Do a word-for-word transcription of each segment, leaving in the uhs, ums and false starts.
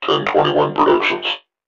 ten twenty-one Productions.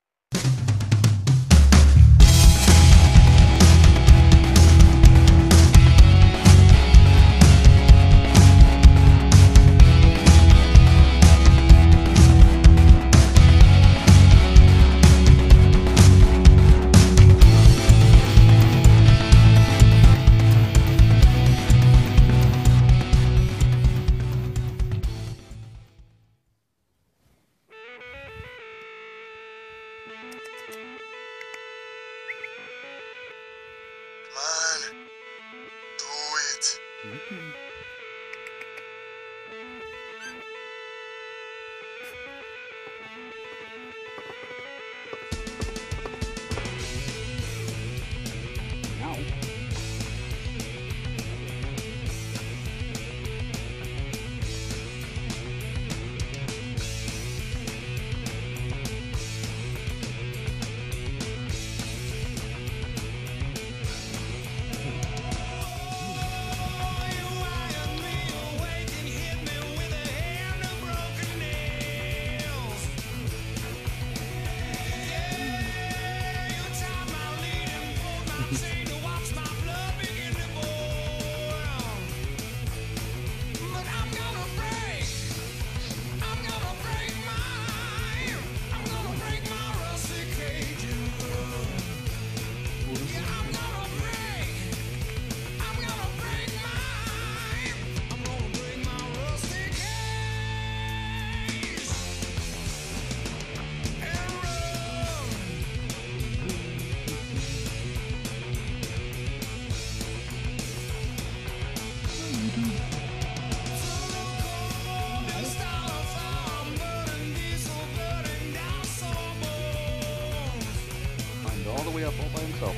All the way up all by himself.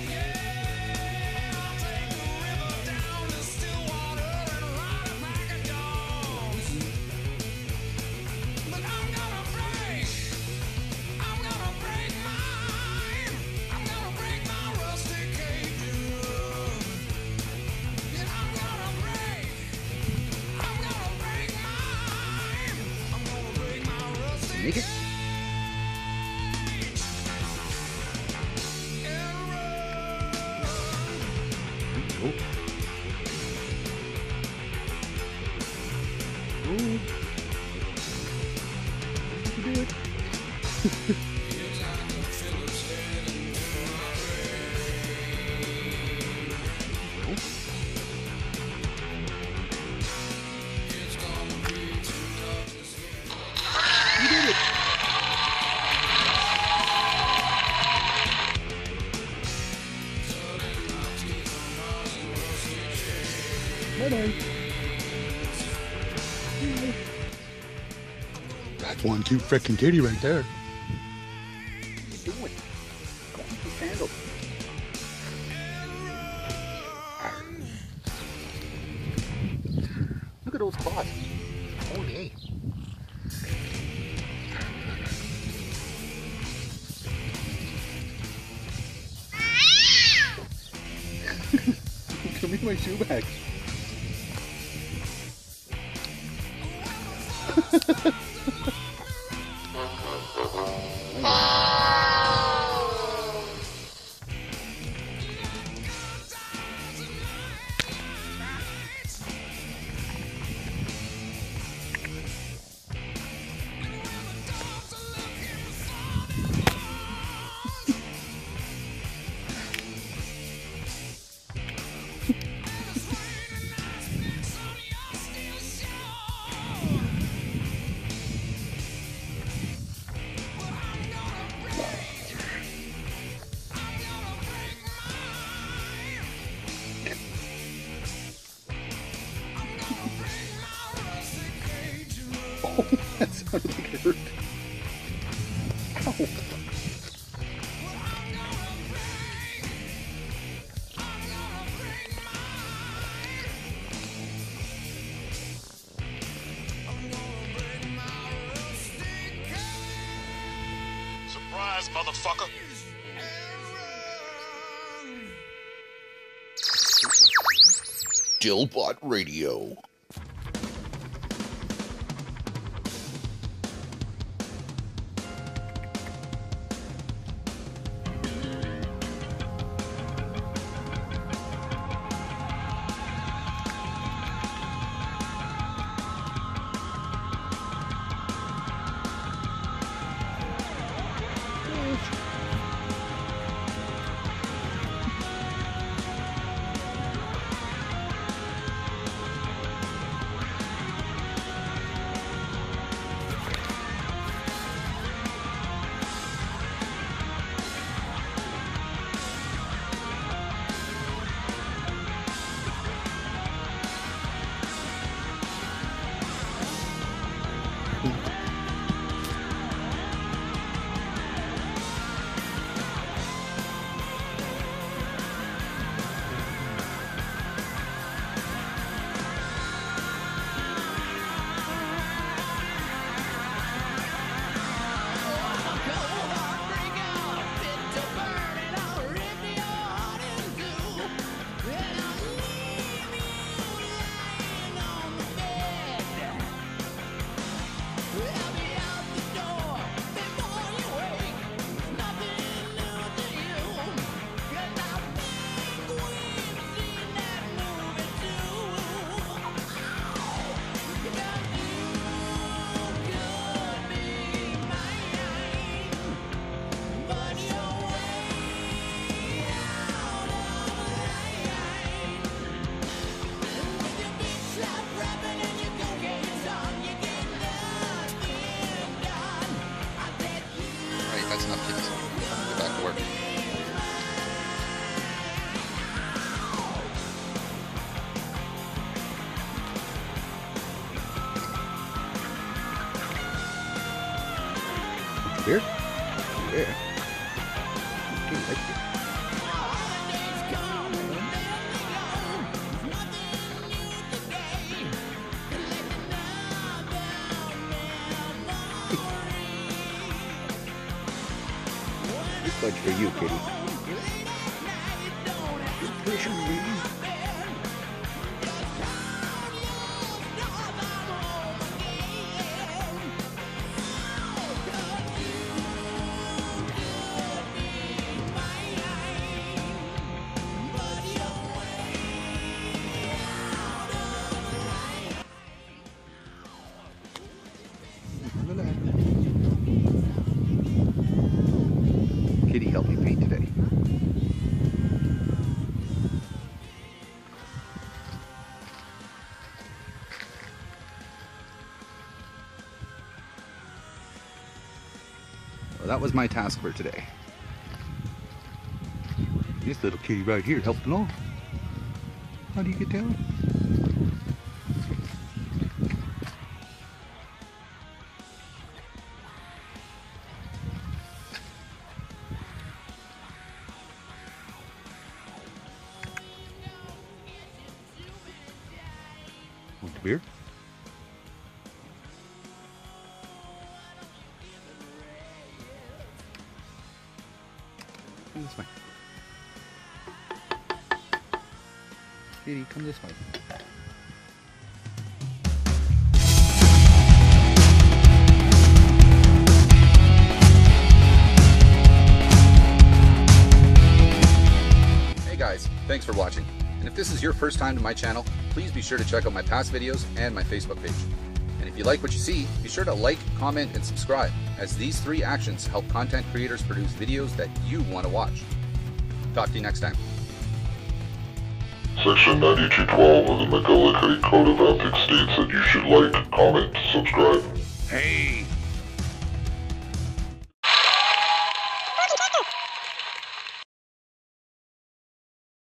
Make it. Oh. Ooh. You do it. You did it. Bye-bye. That's one cute frickin' kitty right there. What are you doing? Got me some candles. Look at those claws. Oh, yay. Give me my shoe bag. Oh, that sounded like it hurt. Ow. Surprise, motherfucker! Dillbot Radio. That's enough, kitties. Get back to work. Here? Yeah. Okay, right here. This fudge for you, kitty. Just push him, baby. Kitty helped me paint today. Well, that was my task for today. This little kitty right here helped along. How do you get down? Want the beer? Come this way. Kitty, come this way. Hey guys, thanks for watching. And if this is your first time to my channel, please be sure to check out my past videos and my Facebook page. And if you like what you see, be sure to like, comment, and subscribe, as these three actions help content creators produce videos that you want to watch. Talk to you next time. Section ninety-two twelve of the McGillicuddy Code of Ethics states that you should like, comment, subscribe. Hey!